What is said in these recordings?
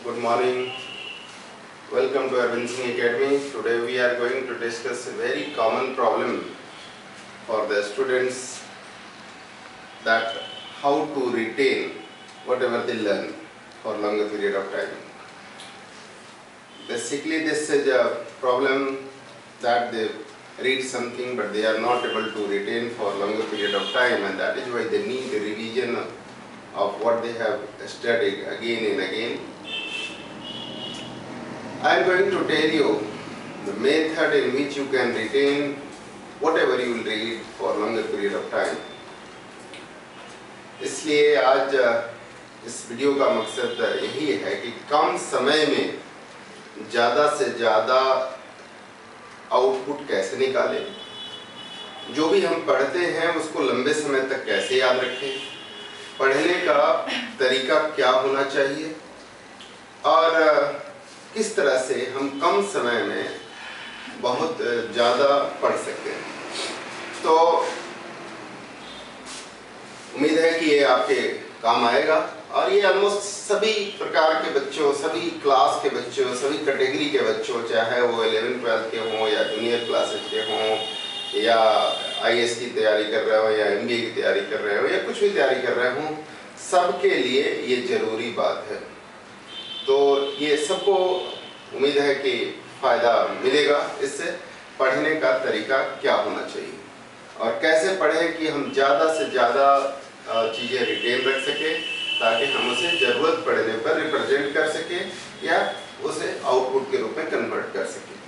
Good morning. Welcome to Arvind Singh Academy. Today we are going to discuss a very common problem for the students, that how to retain whatever they learn for longer period of time. Basically this is a problem that they read something but they are not able to retain for longer period of time, and that is why they need a revision of what they have studied again and again. I am going to tell you the method in which you can retain whatever you will read for longer period of time. इसलिए आज इस video का मकसद यही है कि कम समय में ज़्यादा से ज़्यादा आउटपुट कैसे निकालें, जो भी हम पढ़ते हैं उसको लंबे समय तक कैसे याद रखें, पढ़ने का तरीका क्या होना चाहिए और किस तरह से हम कम समय में बहुत ज़्यादा पढ़ सकते हैं। तो उम्मीद है कि ये आपके काम आएगा और ये ऑलमोस्ट सभी प्रकार के बच्चों, सभी क्लास के बच्चों, सभी कैटेगरी के बच्चों, चाहे वो 11th-12th के हों या जूनियर क्लासेज के हों या IAS की तैयारी कर रहे हो या MBA की तैयारी कर रहे हो या कुछ भी तैयारी कर रहे हो, सबके लिए ये ज़रूरी बात है। तो ये सबको उम्मीद है कि फ़ायदा मिलेगा। इससे पढ़ने का तरीका क्या होना चाहिए और कैसे पढ़ें कि हम ज़्यादा से ज़्यादा चीज़ें रिटेन रख सकें, ताकि हम उसे ज़रूरत पड़ने पर रिप्रेजेंट कर सकें या उसे आउटपुट के रूप में कन्वर्ट कर सकें।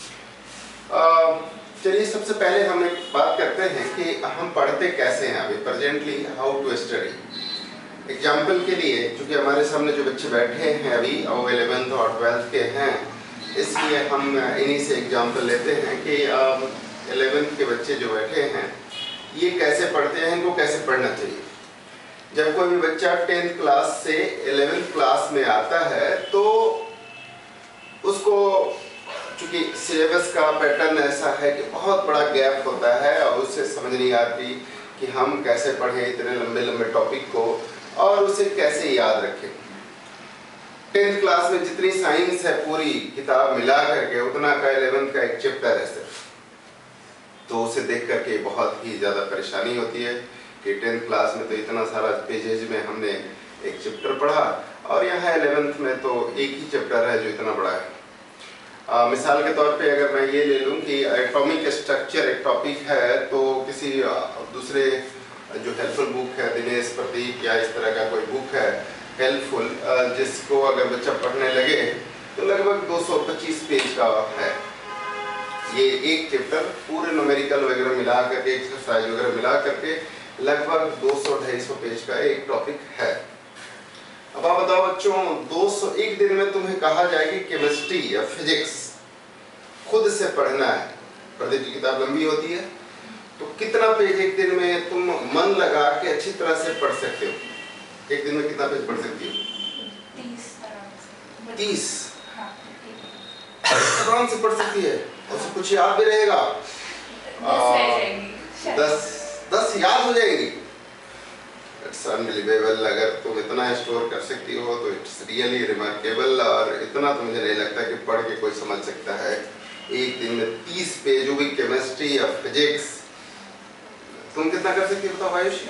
चलिए सबसे पहले हम एक बात करते हैं कि हम पढ़ते कैसे हैं अभी presently, how to study. Example के लिए, चूँकि हमारे सामने जो बच्चे बैठे हैं अभी वो 11th और 12th के हैं, इसलिए हम इन्हीं से एग्जाम्पल लेते हैं कि 11th के बच्चे जो बैठे हैं ये कैसे पढ़ते हैं, इनको कैसे पढ़ना चाहिए। जब कोई भी बच्चा 10th क्लास से 11th क्लास में आता है तो उसको, चूँकि सिलेबस का पैटर्न ऐसा है कि बहुत बड़ा गैप होता है और उससे समझ नहीं आती कि हम कैसे पढ़ें इतने लंबे लंबे टॉपिक को और उसे कैसे याद रखें। 10th क्लास में जितनी साइंस है पूरी किताब मिला करके उतना का 11th का एक चैप्टर है सिर्फ, तो उसे देख करके बहुत ही ज़्यादा परेशानी होती है कि 10th क्लास में तो इतना सारा पेजेज में हमने एक चैप्टर पढ़ा और यहाँ 11th में तो एक ही चैप्टर है जो इतना बड़ा है। मिसाल के तौर पे अगर मैं ये ले लूँ कि एटॉमिक स्ट्रक्चर एक टॉपिक है, तो किसी दूसरे जो हेल्पफुल बुक है, दिनेश प्रदीप या इस तरह का कोई बुक है हेल्पफुल, जिसको अगर बच्चा पढ़ने लगे तो लगभग 225 पेज का है ये एक चैप्टर, पूरे न्यूमेरिकल वगैरह मिला करके, एक्सरसाइज वगैरह मिला करके लगभग 200-250 पेज का एक टॉपिक है। अब आप बताओ बच्चों, 200 एक दिन में तुम्हें कहा जाए कि केमिस्ट्री या फिजिक्स खुद से पढ़ना है, प्रदीप की किताब लंबी होती है, तो कितना पेज एक दिन में तुम मन लगा के अच्छी तरह से पढ़ सकते हो? एक दिन में कितना पेज पढ़ सकती हो? 30 आराम से पढ़ सकती है और उससे कुछ याद भी रहेगा। 10 याद हो जाएगी। It's unbelievable. अगर तुम इतना स्टोर कर सकती हो तो इट्स रियली रिमार्केबल, और इतना तो मुझे नहीं लगता कि पढ़ के कोई समझ सकता है। एक दिन में 30 पेज, वो भी केमिस्ट्री या फिजिक्स। तुम कितना कर सकती हो बताओ आयुष?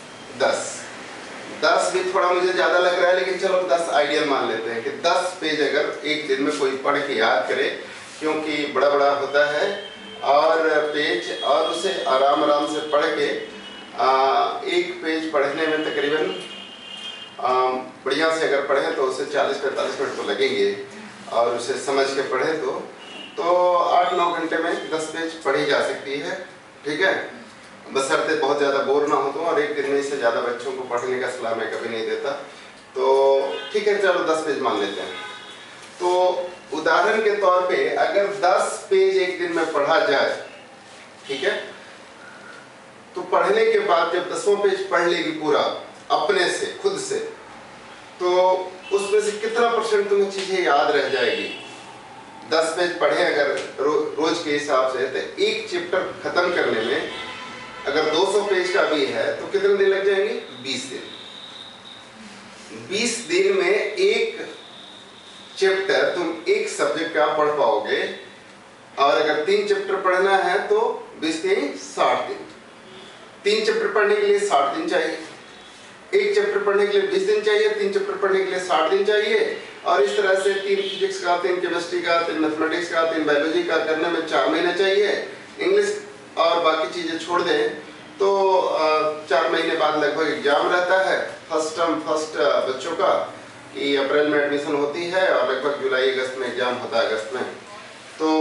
10 भी थोड़ा मुझे ज़्यादा लग रहा है, लेकिन चलो 10 आइडियल मान लेते हैं कि 10 पेज अगर एक दिन में कोई पढ़ के याद करे, क्योंकि बड़ा बड़ा होता है और पेज, और उसे आराम आराम से पढ़ के एक पेज पढ़ने में तकरीबन बढ़िया से अगर पढ़ें तो उसे 40-45 मिनट तो लगेंगे, और उसे समझ के पढ़ें तो 8-9 घंटे में 10 पेज पढ़ी जा सकती है। ठीक है, बशर्ते बहुत ज़्यादा बोर ना हो तो, और एक दिन में इससे ज़्यादा बच्चों को पढ़ने का सलाह मैं कभी नहीं देता। तो ठीक है, चलो 10 पेज मान लेते हैं। तो उदाहरण के तौर पे अगर 10 पेज एक दिन में पढ़ा जाए, ठीक है, तो पढ़ने के बाद जब 10वां पेज पढ़ लेगी पूरा अपने से, खुद से, तो उसमें से कितना % तुम्हें चीज़ें याद रह जाएगी? 10 पेज पढ़े अगर रोज के हिसाब से, तो एक चैप्टर खत्म करने में अगर 200 पेज का भी है तो कितने दिन लग जाएंगे? 20 दिन। 20 दिन में एक चैप्टर तुम एक सब्जेक्ट का पढ़ पाओगे, और अगर 3 चैप्टर पढ़ना है तो 20 दिन 60 दिन। 3 चैप्टर पढ़ने के लिए 60 दिन चाहिए, एक चैप्टर पढ़ने के लिए 20 दिन चाहिए, 3 चैप्टर पढ़ने के लिए 60 दिन चाहिए, और इस तरह से 3 फिजिक्स का, 3 केमिस्ट्री का, 3 मैथमेटिक्स का, 3 बायोलॉजी का करने में 4 महीने चाहिए। इंग्लिश और बाकी चीजें छोड़ दें तो 4 महीने बाद लगभग एग्जाम रहता है। फर्स्ट बच्चों का कि अप्रैल में एडमिशन होती है और लगभग जुलाई अगस्त में एग्जाम होता है, अगस्त में। तो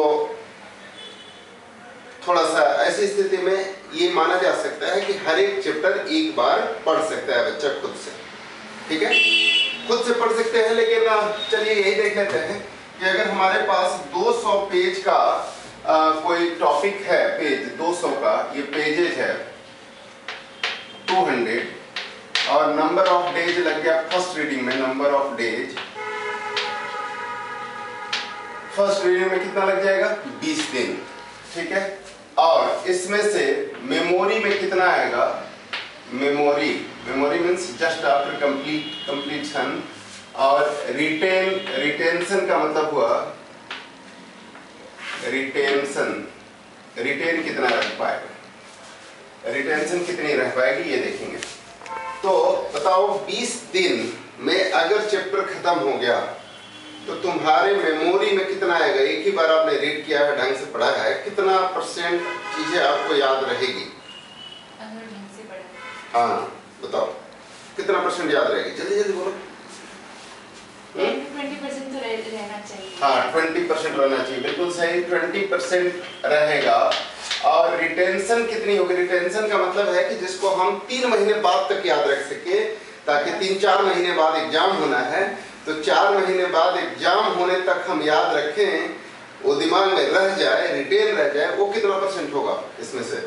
थोड़ा सा ऐसी स्थिति में ये माना जा सकता है कि हर एक चैप्टर एक बार पढ़ सकता है बच्चा खुद से, ठीक है, खुद से पढ़ सकते हैं। लेकिन चलिए यही देख लेते हैं कि अगर हमारे पास 200 पेज का कोई टॉपिक है, पेज 200 का, ये पेजेज है 200, और नंबर ऑफ डेज लग गया फर्स्ट रीडिंग में, number of days first reading में कितना लग जाएगा, 20 दिन, ठीक है। और इसमें से मेमोरी में कितना आएगा, memory means just after completion, और रिटेंशन का मतलब हुआ रिटेन कितना रह पाएगा, रिटेंशन कितनी रह पाएगी ये देखेंगे। तो बताओ 20 दिन में अगर चैप्टर खत्म हो गया तो तुम्हारे मेमोरी में कितना आएगा, एक ही बार आपने रीड किया है, ढंग से पढ़ा है, कितना % चीजें आपको याद रहेगी? अगर ढंग से पढ़ा, हाँ बताओ कितना % याद रहेगी, जल्दी जल्दी बोलो। 20% तो रहना चाहिए। हाँ 20% रहना चाहिए, बिल्कुल सही, 20% रहेगा। और रिटेंशन कितनी होगी, रिटेंशन का मतलब है कि जिसको हम 3 महीने बाद तक याद रख सके, ताकि 3-4 महीने बाद एग्जाम होना है, तो 4 महीने बाद एग्जाम होने तक हम याद रखें, वो दिमाग में रह जाए, रिटेन रह जाए, वो कितना % होगा इसमें से?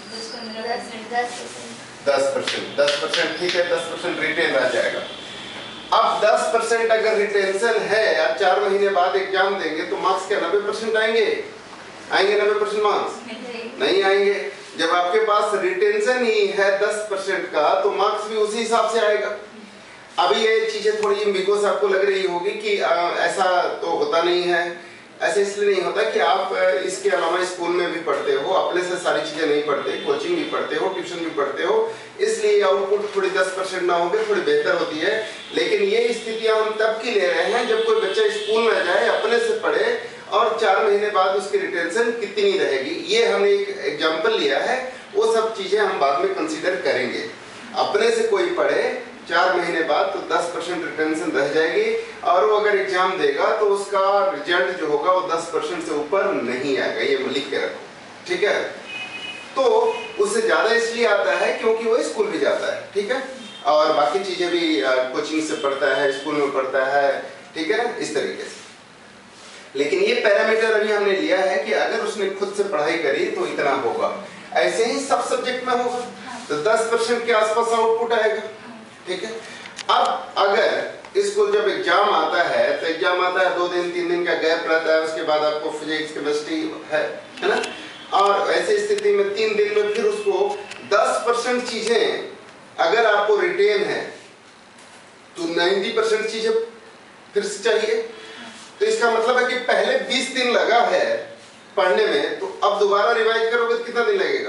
10%, ठीक है, 10% रिटेन रह जाएगा। अब 10% अगर रिटेंशन है या 4 महीने बाद एग्जाम देंगे तो मार्क्स क्या 90% आएंगे? 90% मार्क्स नहीं आएंगे। जब आपके पास रिटेंशन ही है 10% का तो मार्क्स भी उसी हिसाब से आएगा। अभी ये चीजें थोड़ी एम्बिगुअस आपको लग रही होगी कि ऐसा तो होता नहीं है। ऐसे इसलिए नहीं होता कि आप इसके अलावा स्कूल में भी पढ़ते हो, अपने से सारी चीजें नहीं पढ़ते, कोचिंग भी पढ़ते हो, ट्यूशन भी पढ़ते हो, इसलिए आउटपुट थोड़ी 10% ना होगी, थोड़ी बेहतर होती है। लेकिन ये स्थितियां हम तब की ले रहे हैं जब कोई बच्चा स्कूल में जाए, अपने से पढ़े, और 4 महीने बाद उसकी रिटेंशन कितनी रहेगी, ये हमने एक एग्जाम्पल लिया है। वो सब चीजें हम बाद में कंसिडर करेंगे। अपने से कोई पढ़े 4 महीने बाद तो 10% रिटेंशन रह जाएगी, और वो अगर एग्जाम देगा तो उसका रिजल्ट जो होगा वो 10% से ऊपर नहीं आएगा, ये लिख के रखो, ठीक है। तो उससे ज्यादा इसलिए आता है क्योंकि वो स्कूल भी जाता है, ठीक है, और बाकी चीजें भी कोचिंग से पढ़ता है, स्कूल में पढ़ता है, ठीक है, इस तरीके से। लेकिन ये पैरामीटर अभी हमने लिया है कि अगर उसने खुद से पढ़ाई करी तो इतना होगा। ऐसे ही सब सब्जेक्ट में होगा तो 10% के आसपास आउटपुट आएगा, ठीक है। अब अगर इसको जब एग्जाम आता है तो एग्जाम आता है 2 दिन 3 दिन का गैप रहता है, उसके बाद आपको फिजिक्स केमिस्ट्री है ना, और ऐसी स्थिति में 3 दिन में फिर उसको 10% चीजें अगर आपको रिटेन है तो 90% चीजें फिर से चाहिए। तो इसका मतलब है कि पहले 20 दिन लगा है पढ़ने में, तो अब दोबारा रिवाइज करोगे तो कितना दिन लगेगा?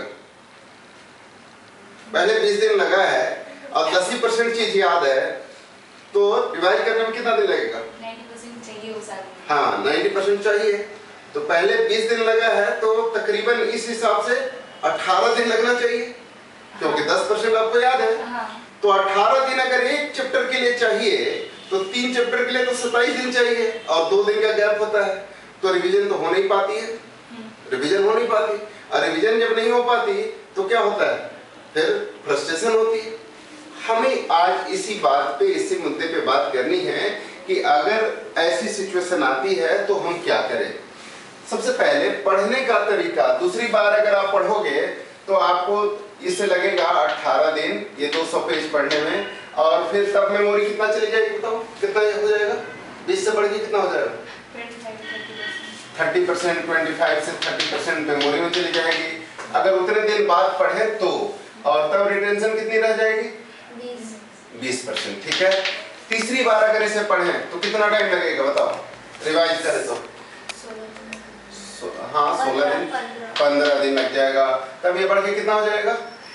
पहले 20 दिन लगा है और 80% चीज याद है, तो रिवाइज करने में कितना दिन लगेगा? 90% चाहिए उस आदमी। हाँ 90% चाहिए, तो पहले 20 दिन लगा है तो तकरीबन इस हिसाब से 18 दिन लगना चाहिए, क्योंकि 10% आपको याद है। तो 18 दिन अगर एक चैप्टर के लिए चाहिए तो 3 चैप्टर के लिए तो 27 दिन चाहिए, और 2 दिन का गैप होता है, तो रिवीजन तो हो नहीं पाती है, रिवीजन हो नहीं पाती। और रिवीजन जब नहीं हो पाती तो क्या होता है, फिर फ्रस्ट्रेशन होती है। हमें आज इसी बात पे, इसी मुद्दे पे बात करनी है कि अगर ऐसी सिचुएशन आती है तो हम क्या करें। सबसे पहले पढ़ने का तरीका, दूसरी बार अगर आप पढ़ोगे तो आपको इससे लगेगा 18 दिन ये 200 पेज पढ़ने में, और फिर तब मेमोरी कितना चली जाएगी, बताओ कितना हो जाएगा? 20 से बढ़ के कितना हो जाएगा? 30%, 25 से 30% मेमोरी में चली जाएगी अगर उतने दिन बाद पढ़े तो, और तब रिटेंशन कितनी रह जाएगी? 20%, ठीक है। तीसरी बार अगर इसे पढ़ें तो कितना टाइम लगेगा बताओ? रिवाइज करें तो 16 हाँ 16 दिन 15 दिन लग जाएगा। तब ये बढ़ के कितना हो जाएगा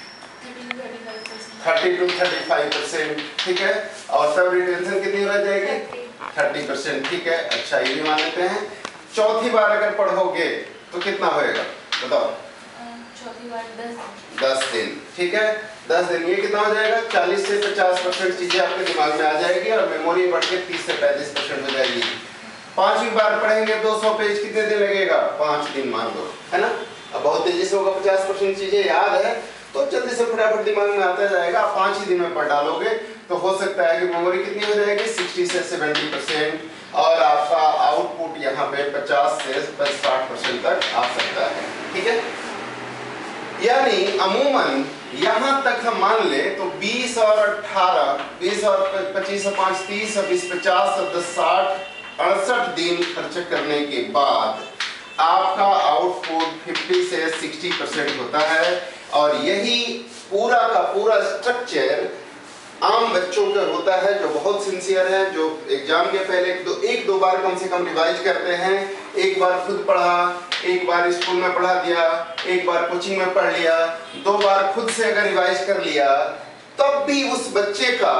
30 to 35%, ठीक है। और तब रिटेंशन कितनी रह जाएगी 30%, ठीक है। अच्छा ये भी मान लेते हैं। चौथी बार अगर पढ़ोगे तो कितना होएगा बताओ। चौथी बार 10 दिन, ठीक है। 10 दिन ये कितना हो जाएगा 40 से 50% चीजें आपके दिमाग में आ जाएगी और मेमोरी बढ़ के 30 से 35% हो जाएगी। पांचवी बार पढ़ेंगे 200 पेज, कितने दिन लगेगा 5 दिन मान लो, है ना। अब बहुत तेजी से होगा, 50% चीजें याद है तो जल्दी से फटाफट दिमाग में आता जाएगा। आप 5 ही दिन में पढ़ डालोगे तो हो सकता है कि मेमोरी कितनी हो जाएगी 60 से 70% और आपका आउटपुट यहाँ पे 50 से 60% तक आ सकता है, ठीक है। यानी अमूमन यहाँ तक हम मान ले तो 20 और 18, 20 और 25 और 5 30 और 20 50 और 10 60 68 दिन खर्च करने के बाद आपका आउटपुट 50 से 60% होता है। और यही पूरा का पूरा स्ट्रक्चर आम बच्चों का होता है जो बहुत सिंसियर है, जो एग्जाम के पहले एक दो बार कम से कम रिवाइज करते हैं। एक बार खुद पढ़ा, एक बार स्कूल में पढ़ा दिया, एक बार कोचिंग में पढ़ लिया, 2 बार खुद से अगर रिवाइज कर लिया तब भी उस बच्चे का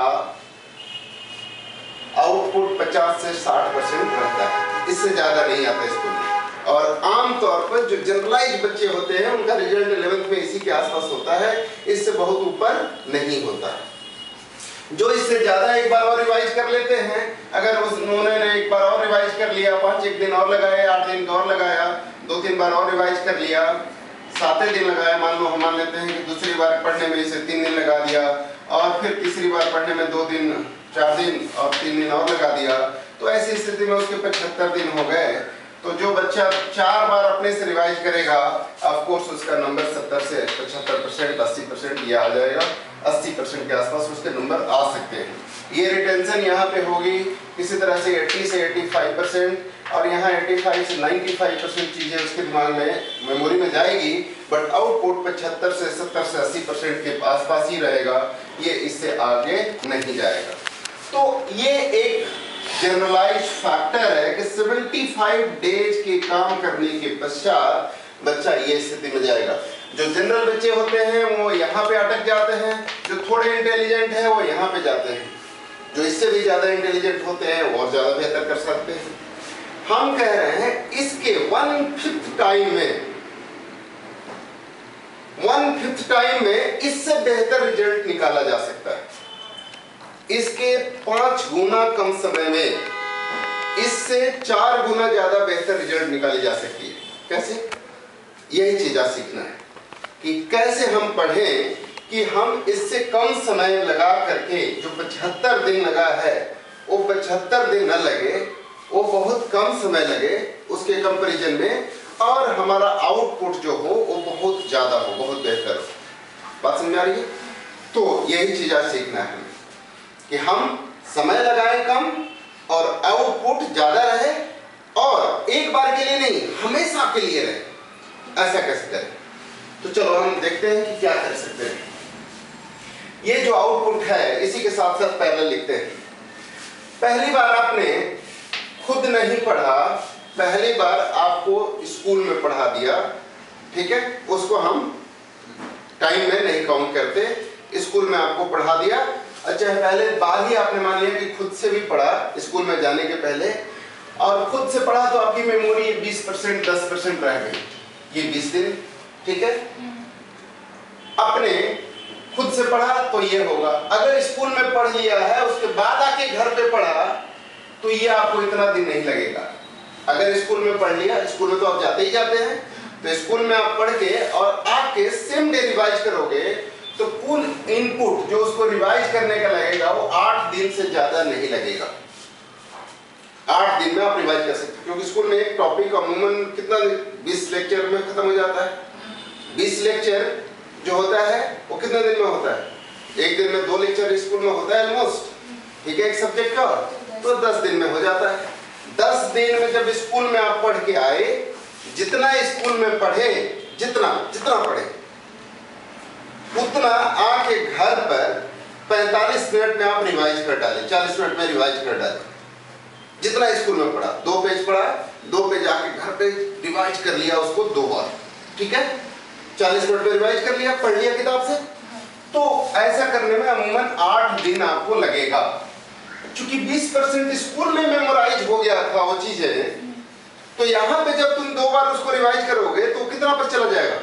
आउटपुट 50 से 60% रहता है, इससे ज्यादा नहीं आता स्कूल में। और आम तौर पर जो जनरलाइज बच्चे होते हैं उनका रिजल्ट 11th में इसी के आसपास होता है, इससे बहुत ऊपर नहीं होता। जो इससे ज्यादा एक बार और रिवाइज कर लेते हैं, अगर उन्होंने एक बार और रिवाइज कर लिया, 5 दिन और लगाए, 8 दिन और लगाया, 2-3 बार और रिवाइज कर लिया, 7 दिन लगाया, मान लो हम मान लेते हैं कि दूसरी बार पढ़ने में इसे 3 दिन लगा दिया और फिर तीसरी बार पढ़ने में 2 दिन 4 दिन और 3 दिन और लगा दिया, तो ऐसी स्थिति में उसके 75 दिन हो गए। तो जो बच्चा 4 बार अपने से रिवाइज करेगा ऑफ कोर्स उसका नंबर 70 से 75% 80% ये आ जाएगा, 80% के आसपास उसके नंबर आ सकते हैं। ये रिटेंशन यहाँ पे होगी किसी तरह से 80 से 85% और यहाँ 85 से 95% चीजें उसके दिमाग में मेमोरी में जाएगी, बट आउटपुट 75 से 70 से 80% के आसपास ही रहेगा, ये इससे आगे नहीं जाएगा। तो ये एक जनरलाइज फैक्टर है कि 75 डेज के काम करने के पश्चात बच्चा ये स्थिति में जाएगा। जो जनरल बच्चे होते हैं वो यहाँ पे अटक जाते हैं, जो थोड़े इंटेलिजेंट है वो यहाँ पे जाते हैं, जो इससे भी ज्यादा इंटेलिजेंट होते हैं वो और ज्यादा बेहतर कर सकते हैं। हम कह रहे हैं इसके 1/5 टाइम में इससे बेहतर रिजल्ट निकाला जा सकता है। इसके 5 गुना कम समय में इससे 4 गुना ज्यादा बेहतर रिजल्ट निकाली जा सकती है। कैसे? यही चीज आज सीखना है कि कैसे हम पढ़ें कि हम इससे कम समय लगा करके, जो 75 दिन लगा है वो 75 दिन न लगे, वो बहुत कम समय लगे उसके कंपैरिजन में, और हमारा आउटपुट जो हो वो बहुत ज्यादा हो, बहुत बेहतर हो। बात समझ आ रही है? तो यही चीज आज सीखना है कि हम समय लगाएं कम और आउटपुट ज्यादा रहे, और एक बार के लिए नहीं हमेशा के लिए रहे। ऐसा कैसे करें? तो चलो हम देखते हैं कि क्या कर सकते हैं। ये जो आउटपुट है इसी के साथ साथ पैरेलल लिखते हैं। पहली बार आपने खुद नहीं पढ़ा, पहली बार आपको स्कूल में पढ़ा दिया, ठीक है, उसको हम टाइम में नहीं काउंट करते, स्कूल में आपको पढ़ा दिया। अच्छा, पहले बार ही आपने मान लिया कि खुद से भी पढ़ा स्कूल में जाने के पहले, और खुद से पढ़ा तो आपकी मेमोरी 20% 10% रह गई, ये 20 दिन, ठीक है। अपने खुद से पढ़ा तो ये होगा। अगर स्कूल में पढ़ लिया है उसके बाद आके घर पे पढ़ा तो ये आपको इतना दिन नहीं लगेगा। अगर स्कूल में पढ़ लिया, स्कूल में तो आप जाते ही जाते हैं, तो स्कूल में आप पढ़ के और आके सेम डे रिवाइज करोगे तो कुल इनपुट जो उसको रिवाइज करने का लगेगा वो 8 दिन से ज्यादा नहीं लगेगा। 8 दिन में आप रिवाइज कर सकते हैं, क्योंकि स्कूल में एक टॉपिक अमूमन कितना 20 लेक्चर में खत्म हो जाता है। 20 लेक्चर जो होता है वो कितने दिन में होता है? एक दिन में 2 लेक्चर स्कूल में होता है ऑलमोस्ट, ठीक है, एक सब्जेक्ट का, तो 10 दिन में हो जाता है। 10 दिन में जब स्कूल में आप पढ़ के आए, जितना स्कूल में पढ़े, जितना पढ़े उतना आके घर पर 45 मिनट में आप रिवाइज कर डालें, 40 मिनट में रिवाइज कर डालें, जितना स्कूल में पढ़ा, 2 पेज पढ़ा, 2 पेज आके घर पे रिवाइज कर लिया उसको 2 बार, ठीक है, 40 मिनट में रिवाइज कर लिया, पढ़ लिया किताब से। तो ऐसा करने में अमूमन 8 दिन आपको लगेगा। चूंकि 20% स्कूल में मेमोराइज हो गया था वो चीजें, तो यहाँ पे जब तुम 2 बार उसको रिवाइज करोगे तो कितना पर चला जाएगा?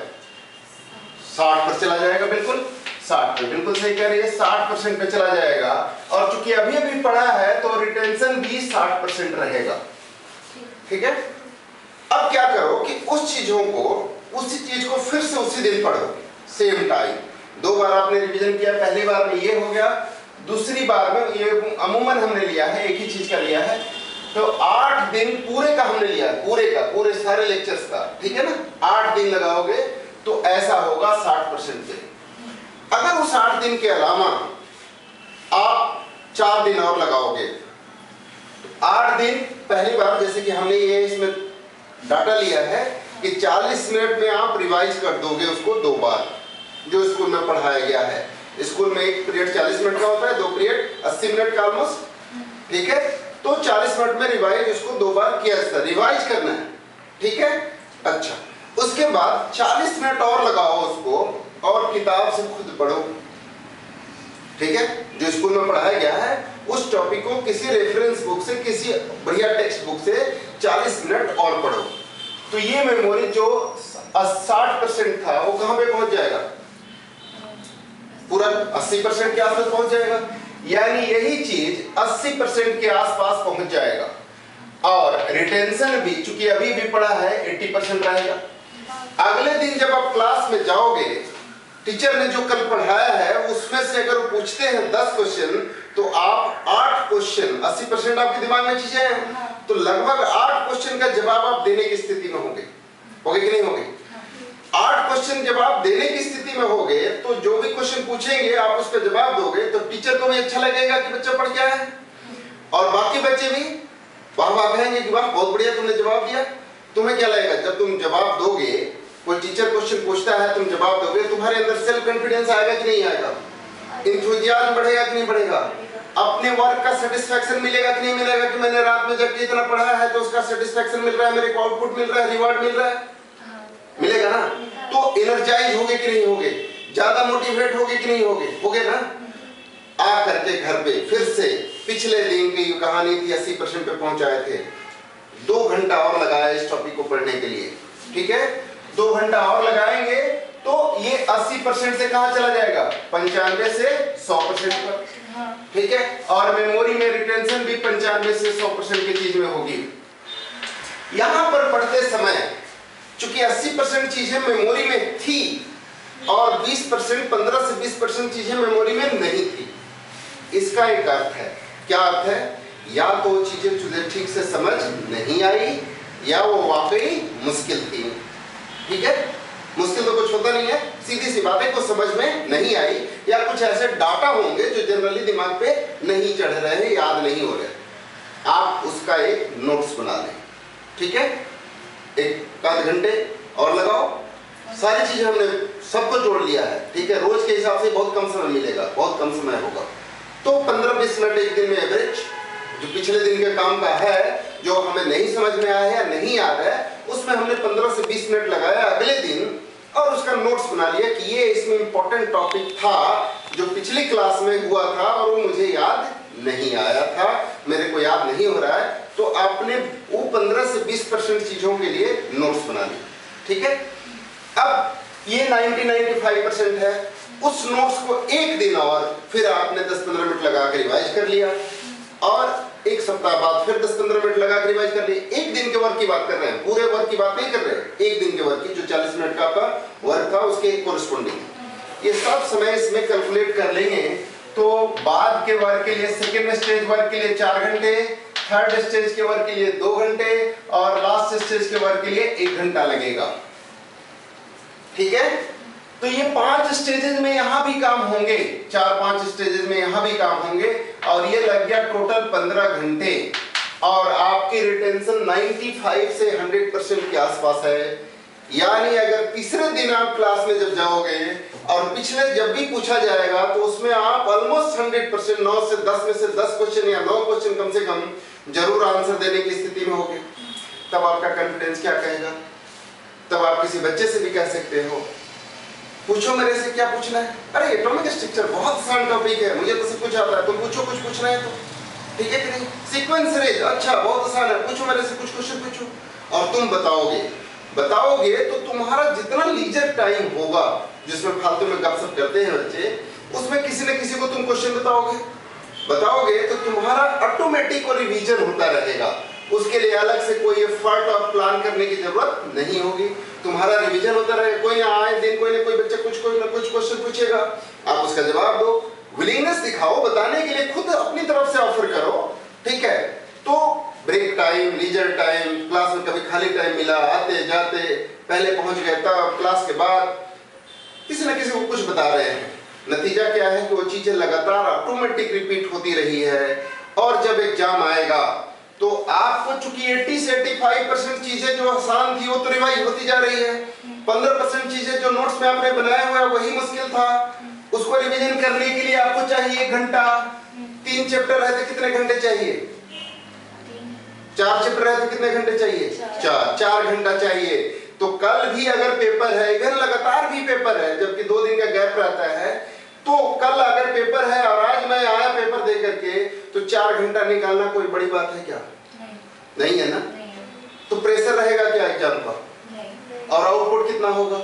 60 पर चला जाएगा। बिल्कुल 60 पे, बिल्कुल सही कह रही है, 60% पे चला जाएगा। और चूंकि अभी अभी पढ़ा है तो रिटेंशन भी 60% रहेगा, ठीक है। अब क्या करो कि उस चीजों को, उसी चीज को फिर से उसी दिन पढ़ो, सेम टाइम। 2 बार आपने रिवीजन किया, पहली बार में ये हो गया, दूसरी बार में ये अमूमन हमने लिया है, एक ही चीज का लिया है, तो 8 दिन पूरे का हमने लिया, पूरे सारे लेक्चर्स का, ठीक है ना। 8 दिन लगाओगे तो ऐसा होगा 60% पे। अगर उस 8 दिन के अलावा आप 4 दिन और लगाओगे, 8 दिन पहली बार, जैसे कि हमने ये इसमें डाटा लिया है कि 40 मिनट में आप रिवाइज कर दोगे उसको 2 बार, जो स्कूल में पढ़ाया गया है। स्कूल में एक पीरियड 40 मिनट का होता है, 2 पीरियड 80 मिनट का ऑलमोस्ट, ठीक है। तो 40 मिनट में रिवाइज उसको 2 बार किया जाता है, रिवाइज करना है, ठीक है। अच्छा, उसके बाद 40 मिनट और लगाओ उसको और किताब से खुद पढ़ो, ठीक है। जो स्कूल में पढ़ाया गया है उस टॉपिक को किसी रेफरेंस बुक से, किसी बढ़िया टेक्स्ट बुक से 40 मिनट और पढ़ो। तो ये मेमोरी जो 60% था वो कहां पे पहुंच जाएगा? पूरा 80% के आसपास पहुंच जाएगा। यानी यही चीज 80% के आसपास पहुंच जाएगा। और रिटेंशन भी चूंकि अभी भी पढ़ा है 80% रहेगा। अगले दिन जब आप क्लास में जाओगे, टीचर ने जो कल पढ़ाया है उसमें से अगर पूछते हैं 10 क्वेश्चन, तो आप 8 क्वेश्चन, 80% आपके दिमाग में चीजें हैं, तो लगभग 8 क्वेश्चन का जवाब आप देने की स्थिति में होंगे कि नहीं होंगे? 8 क्वेश्चन जब आप देने की स्थिति में होगे तो जो भी क्वेश्चन पूछेंगे आप उसका जवाब दोगे, तो टीचर को भी अच्छा लगेगा कि बच्चा पढ़ के आया है, और बाकी बच्चे भी वाह कहेंगे कि वाह बहुत बढ़िया तुमने जवाब दिया। तुम्हें क्या लगेगा जब तुम जवाब दोगे, कोई टीचर क्वेश्चन पूछता है तुम जवाब दोगे, तुम्हारे अंदर सेल्फ कॉन्फिडेंस आएगा कि नहीं आएगा? इंथुजियाज्म बढ़ेगा कि नहीं बढ़ेगा? अपने वर्क का सेटिस्फैक्शन मिलेगा कि नहीं मिलेगा कि मैंने रात में जब इतना पढ़ा है तो उसका सेटिस्फैक्शन मिल रहा है, मेरे को आउटपुट मिल रहा है, रिवॉर्ड मिल रहा है, मिलेगा ना। तो एनर्जाइज होगे कि नहीं होगे? ज्यादा मोटिवेट होगे कि नहीं होगे ना। आ करके घर पे फिर से पिछले दिन की कहानी थी, 80% पे पहुंचाए थे, 2 घंटा और लगाया इस टॉपिक को पढ़ने के लिए, ठीक है। 2 घंटा और लगाएंगे तो ये 80% से कहां चला जाएगा? 95 से 100% पर, ठीक है। और मेमोरी में रिटेंशन भी 95 से 100% की चीज में होगी। यहां पर पढ़ते समय चूंकि 80% चीजें मेमोरी में थी और 20%, 15 से 20% चीजें मेमोरी में नहीं थी। इसका एक अर्थ है, क्या अर्थ है? या तो चीजें तुझे ठीक से समझ नहीं आई, या वो वाकई मुश्किल थी, ठीक है। मुश्किल तो कुछ होता नहीं है, सीधी सी बात है, कुछ समझ में नहीं आई, या कुछ ऐसे डाटा होंगे जो जनरली दिमाग पे नहीं चढ़ रहे हैं, याद नहीं हो रहे। आप उसका एक नोट्स बना लें, ठीक है। 1 घंटे और लगाओ, सारी चीजें हमने सबको जोड़ लिया है, ठीक है। रोज के हिसाब से बहुत कम समय मिलेगा, बहुत कम समय होगा, तो 15-20 मिनट एक दिन में एवरेज, जो पिछले दिन के काम का है, जो हमें नहीं समझ में आया है या नहीं याद है, उसमें हमने 15 से 20 मिनट लगाया अगले दिन, और उसका नोट्स बना लिया कि ये इसमें इंपॉर्टेंट टॉपिक था जो पिछली क्लास में हुआ था और वो मुझे याद नहीं आया था, मेरे को याद नहीं हो रहा है। तो आपने वो 15 से 20% चीजों के लिए नोट्स बना लिए, ठीक है। अब ये 90-95% है, उस नोट्स को एक दिन और फिर आपने 10-15 मिनट लगा कर रिवाइज कर लिया, और एक सप्ताह बाद फिर 10-15 मिनट लगा कर रिवाइज कर लिए। एक दिन के वर्क की बात कर रहे हैं, पूरे वर्क की बात नहीं कर रहे हैं, एक दिन के वर्क की, जो 40 मिनट का आपका वर्क था उसके कोरिस्पोंडिंग। ये सब समय इसमें कैलकुलेट कर लेंगे तो बाद के वर्क के लिए, सेकेंड स्टेज वर्क के लिए 4 घंटे, थर्ड स्टेज के वर्क के लिए 2 घंटे, और लास्ट स्टेज के वर्क के लिए 1 घंटा लगेगा, ठीक है। तो ये 5 स्टेजेस में यहां भी काम होंगे, 4-5 स्टेजेस में यहां भी काम होंगे, और ये लग गया टोटल 15 घंटे। और आपकी रिटेंशन 95 से 100% के आसपास है। यानी अगर तीसरे दिन आप क्लास में जब जाओगे और पिछले जब भी पूछा जाएगा तो उसमें आप ऑलमोस्ट 100% 9 से 10 में से 10 क्वेश्चन या 9 क्वेश्चन कम से कम जरूर आंसर देने की स्थिति में होगे। तब आपका कॉन्फिडेंस क्या कहेगा? तब आप किसी बच्चे से भी कह सकते हो, पूछो मेरे से क्या पूछना है, अरे एटॉमिक स्ट्रक्चर बहुत आसान टॉपिक है, मुझे तो सब कुछ आता है, तुम पूछो कुछ पूछना है तो, ठीक है कि नहीं? सीक्वेंस रेज अच्छा बहुत आसान है, पूछो मेरे से कुछ क्वेश्चन पूछो, और तुम बताओगे तो तुम्हारा जितना लीजर टाइम होगा जिसमें फालतू में गपशप करते हैं बच्चे, उसमें किसी न किसी को तुम क्वेश्चन बताओगे तो तुम्हारा ऑटोमेटिक और रिवीजन होता रहेगा। उसके लिए अलग से कोई एफर्ट और प्लान करने की जरूरत नहीं होगी, तुम्हारा रिवीजन होता रहेगा। कोई ना आए दिन कोई ना कोई बच्चा कुछ क्वेश्चन पूछेगा, आप उसका जवाब दो, विलिंगनेस दिखाओ बताने के लिए, खुद अपनी तरफ से ऑफर करो, ठीक है? तो break time, leisure time, class में कभी खाली टाइम मिला, आते जाते पहले पहुंच गए, तब क्लास के बाद किसी न किसी को कुछ बता रहे हैं। नतीजा क्या है कि वो चीजें लगातार ऑटोमेटिक रिपीट होती रही है, और जब एग्जाम आएगा तो आपको चूंकि 80 से 85% चीजें जो आसान थी वो तो रिवाइज होती जा रही है, 15% चीजें जो नोट्स में आपने बनाया हुआ है वही मुश्किल था, उसको रिवीजन करने के लिए आपको चाहिए 1 घंटा। 3 चैप्टर है तो कितने घंटे चाहिए? 4 चैप्टर है तो कितने घंटे चाहिए? 4 घंटा चाहिए। तो कल भी अगर पेपर है, इधर लगातार भी पेपर है, जबकि 2 दिन का गैप रहता है, तो कल अगर पेपर है और आज मैं आया पेपर दे करके, तो 4 घंटा निकालना कोई बड़ी बात है क्या? नहीं है ना? नहीं। तो प्रेशर रहेगा क्या एग्जाम का? नहीं। और आउटपुट कितना होगा?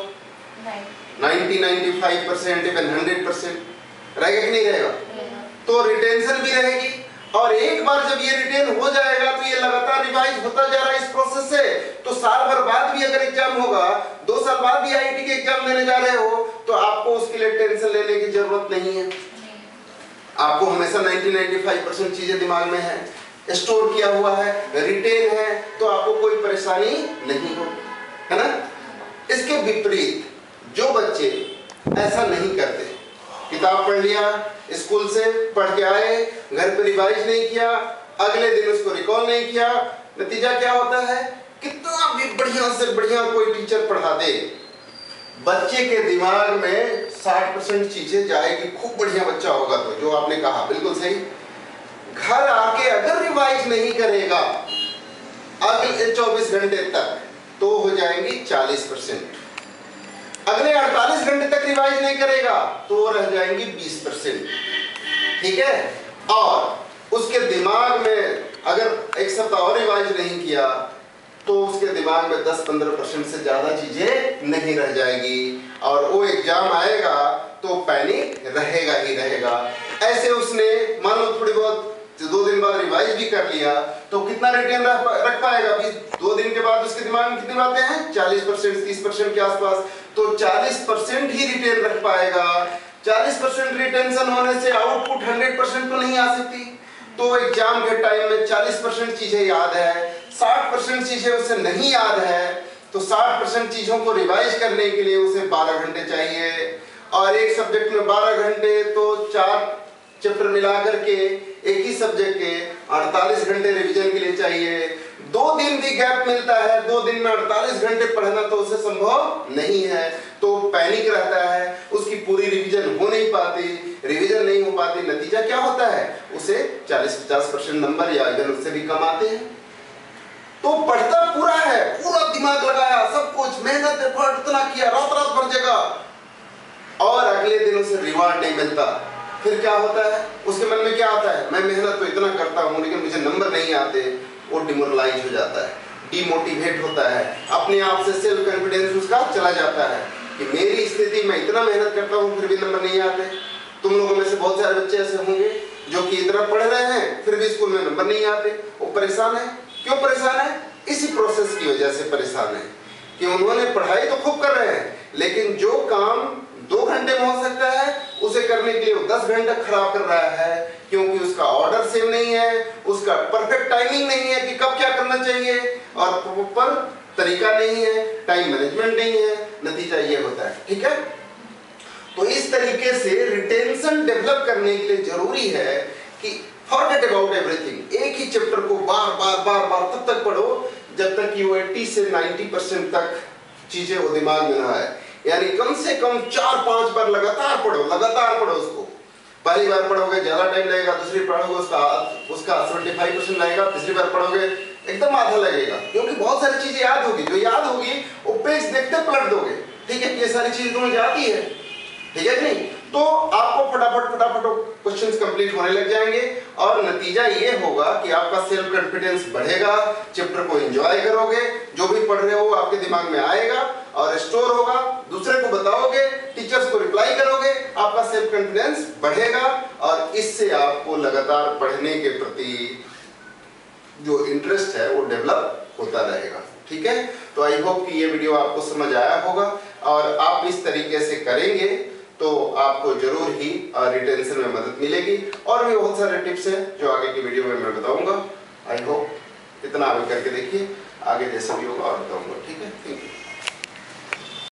90, 95%, इवन 100% रहेगा कि नहीं रहेगा? तो रिटेंशन भी रहेगी, और एक बार जब ये रिटेन हो जाएगा तो ये लगातार रिवाइज होता जा रहा है इस प्रोसेस से, तो साल भर बाद भी अगर एग्जाम होगा, 2 साल बाद भी आईआईटी के एग्जाम देने जा रहे हो, तो आपको उसके लिए टेंशन लेने की जरूरत नहीं है। आपको हमेशा 90-95% चीजें दिमाग में है, स्टोर किया हुआ है, रिटेन है, तो आपको कोई परेशानी नहीं हो, है ना? इसके विपरीत जो बच्चे ऐसा नहीं करते, किताब पढ़ लिया, स्कूल से पढ़ के आए, घर पे रिवाइज नहीं किया, अगले दिन उसको रिकॉल नहीं किया, नतीजा क्या होता है? कितना भी बढ़िया से बढ़िया कोई टीचर पढ़ा दे, बच्चे के दिमाग में 60% चीजें जाएगी, खूब बढ़िया बच्चा होगा तो, जो आपने कहा बिल्कुल सही। घर आके अगर रिवाइज नहीं करेगा अगले 24 घंटे तक, तो हो जाएंगी 40%। अगले 48 घंटे तक रिवाइज नहीं करेगा तो रह जाएंगी 20%, ठीक है? और उसके दिमाग में अगर 1 सप्ताह और रिवाइज नहीं किया तो उसके दिमाग में 10-15% से ज्यादा चीजें नहीं रह जाएगी, और वो एग्जाम आएगा तो पैनिक रहेगा ही रहेगा। ऐसे उसने मान लो थोड़ी बहुत 2 दिन बाद रिवाइज भी कर लिया, तो कितना रिटेन रख पाएगा? 2 दिन के बाद उसके दिमाग में कितनी बातें हैं? 40%, 30% के आसपास, तो 40% ही रिटेन रख पाएगा। 40% रिटेंशन होने से आउटपुट 100% तो नहीं आ सकती, तो एग्जाम के टाइम में 40% चीजें याद है, 60% चीजें उसे नहीं याद है, तो 60% चीजों को रिवाइज करने के लिए उसे 12 घंटे चाहिए, और एक सब्जेक्ट में 12 घंटे, तो 4 चैप्टर मिलाकर के एक ही सब्जेक्ट के 48 घंटे रिवीजन के लिए चाहिए। 2 दिन भी गैप मिलता है, 2 दिन में 48 घंटे पढ़ना तो उसे संभव नहीं है, तो पैनिक रहता है, उसकी पूरी रिवीजन हो नहीं पाती, रिवीजन नहीं हो पाती, नतीजा क्या होता है? उसे 40-50% नंबर या इवन उससे भी कम आते हैं। तो पढ़ता पूरा है, पूरा दिमाग लगाया, सब कुछ मेहनत एफर्ट इतना किया, रात भर जगा, और अगले दिन उसे रिवार्ड नहीं मिलता, फिर क्या होता है? उसके मन में क्या आता है? मैं मेहनत तो इतना करता हूँ लेकिन मुझे नंबर नहीं आते। वो डिमोरलाइज हो जाता है, डिमोटिवेट होता है, अपने आप से सेल्फ कॉन्फिडेंस उसका चला जाता है कि मेरी स्थिति में इतना मेहनत करता हूँ फिर भी नंबर नहीं आते। तुम लोगों में से बहुत सारे बच्चे ऐसे होंगे जो कि इतना पढ़ रहे हैं फिर भी स्कूल में नंबर नहीं आते, वो परेशान है। क्यों परेशान है? इसी प्रोसेस की वजह से परेशान है कि उन्होंने पढ़ाई तो खूब कर रहे हैं, लेकिन जो काम 2 घंटे में हो सकता है उसे करने के लिए वो 10 घंटा खराब कर रहा है, क्योंकि उसका ऑर्डर सेम नहीं है, उसका परफेक्ट टाइमिंग नहीं है कि कब क्या करना चाहिए, और प्रॉपर तरीका नहीं है, टाइम मैनेजमेंट नहीं है, नतीजा ये होता है। ठीक है, तो इस तरीके से रिटेंशन डेवलप करने के लिए जरूरी है कि फॉरगेट अबाउट एवरीथिंग, एक ही चैप्टर को बार बार तब तक पढ़ो जब तक कि वो 80 से 90% तक चीजें वो दिमाग में ना आए। यानी कम से कम 4-5 बार लगातार पढ़ो उसको। पहली बार पढ़ोगे ज्यादा टाइम लगेगा, दूसरी पढ़ोगे उसका 75% लगेगा, तीसरी बार पढ़ोगे एकदम आधा लगेगा, क्योंकि बहुत सारी चीजें याद होगी। जो याद होगी वो पेज देखते पलट दोगे, ठीक है, ये सारी चीजें तुम्हें आती है, ठीक है कि नहीं? तो आपको फटाफट क्वेश्चंस कंप्लीट होने लग जाएंगे और नतीजा ये होगा कि आपका सेल्फ कॉन्फिडेंस बढ़ेगा, चैप्टर को एंजॉय करोगे, जो भी पढ़ रहे हो आपके दिमाग में आएगा और स्टोर होगा, दूसरे को बताओगे, टीचर्स को रिप्लाई करोगे, आपका सेल्फ कॉन्फिडेंस बढ़ेगा और इससे आपको लगातार पढ़ने के प्रति जो इंटरेस्ट है वो डेवलप होता रहेगा, ठीक है? तो आई होप कि ये वीडियो आपको समझ आया होगा और आप इस तरीके से करेंगे तो आपको जरूर ही रिटेंशन में मदद मिलेगी। और भी बहुत सारे टिप्स हैं जो आगे की वीडियो में मैं बताऊंगा। आई होप इतना अभी करके देखिए, आगे जैसा भी होगा और बताऊंगा, ठीक है? Thank you.